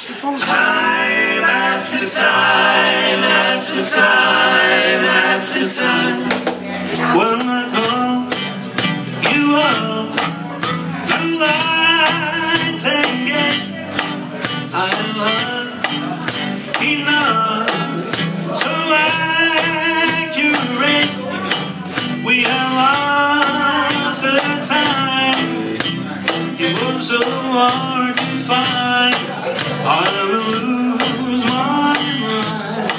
Time after time after time after time, when I call you up, you light again. I'm enough, so accurate. We have lost the time. It was so hard to find. I will lose my mind.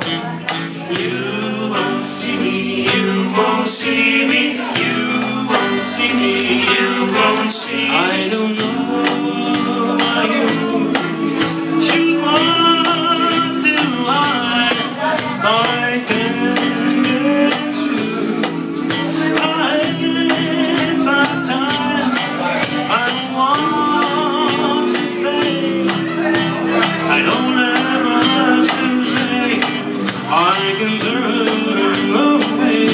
You won't see me, you won't see me, you won't see me, you won't see me. I don't know why you should want to hide. I can't get through. I had some time. I want to stay. I don't have much to say. I can turn away.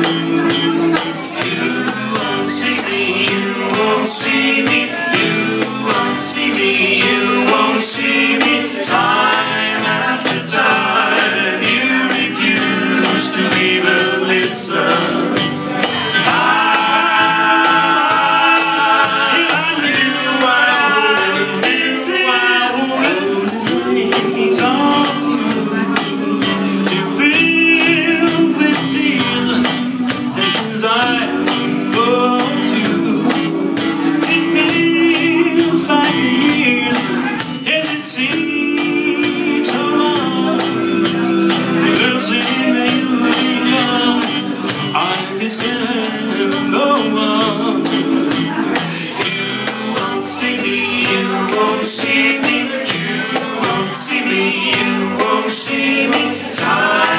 You won't see me, you won't see me, you won't see me, you won't see me. Time after time, you refuse to even listen. See me, you won't see me. Time